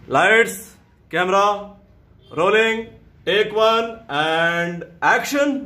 Lights, camera, rolling, take 1 and action.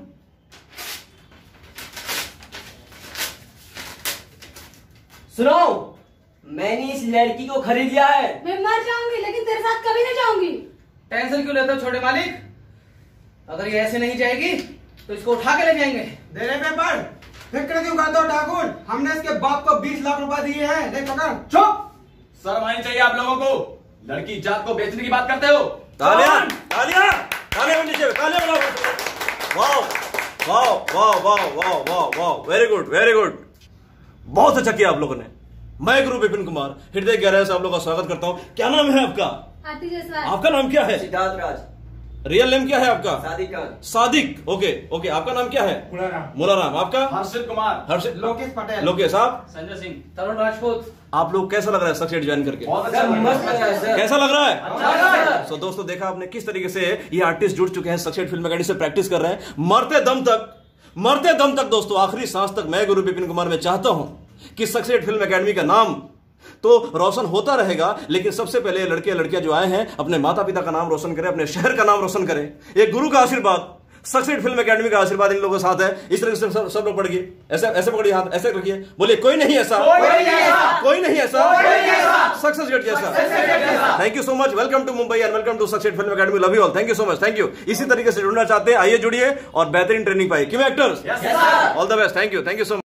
सुनो, मैंने इस लड़की को खरीद लिया है। मैं मर जाऊंगी लेकिन तेरे साथ कभी नहीं जाऊंगी। टेंशन क्यों लेते हो छोटे मालिक? अगर ये ऐसे नहीं जाएगी तो इसको उठा के ले जाएंगे। दे रहे पेपर, फिक्र क्यों करते हो ठाकुर? हमने इसके बाप को 20 लाख रुपए दिए हैं। ले पकड़। चुप! शर्म आनी चाहिए आप लोगों को। लड़की जात को बेचने की बात करते हो। तालियां, तालियां, तालियां नीचे, तालियां बनाओ। Wow wow wow wow wow wow wow, very good very good, बहुत अच्छा किया आप लोगों ने। मैं गुरु विपिन कुमार हृदय गहराई से आप लोगों का स्वागत करता हूँ। क्या नाम है आपका? आरती जायसवाल। आपका नाम क्या है? सिद्धार्थ राज। रियल नेम क्या है आपका? सादिक खान। सादिक। ओके ओके, आपका नाम क्या है? मुलाराम। आपका? हर्षित कुमार। हर्षित। लोकेश पटेल। लोकेश। आप? संजय सिंह। तरुण राजपूत। आप लोग कैसा लग रहा है सक्सेट ज्वाइन करके? बहुत अच्छा लग रहा मस्त लगा है सर। कैसा लग रहा है? अच्छा सो दोस्तों, देखा आपने किस तरीके से ये आर्टिस्ट जुड़ चुके हैं, सक्सेट फिल्म अकेडमी से प्रैक्टिस कर रहे हैं। मरते दम तक दोस्तों, आखिरी सांस तक मैं गुरु विपिन कुमार में चाहता हूं कि सक्सेट फिल्म अकेडमी का नाम तो रोशन होता रहेगा, लेकिन सबसे पहले लड़के लड़कियां जो आए हैं अपने माता पिता का नाम रोशन करें, अपने शहर का नाम रोशन करें। एक गुरु का आशीर्वाद, सक्सेट फिल्म अकेडमी का आशीर्वाद इन लोगों के साथ है। इस तरह से सब लोग पढ़िए, ऐसे पकड़िए हाथ, ऐसे रखिए, बोलिए कोई नहीं ऐसा, कोई नहीं ऐसा सक्सेस गेट जैसा। Thank you so much, welcome to Mumbai and welcome to सक्सेट film academy. Love you all, thank you so much, thank you. इसी तरीके से जुड़ना चाहते हैं, आइए जुड़िए और बेहतरीन ट्रेनिंग पाइए। क्यों actors? All the best, thank you so much.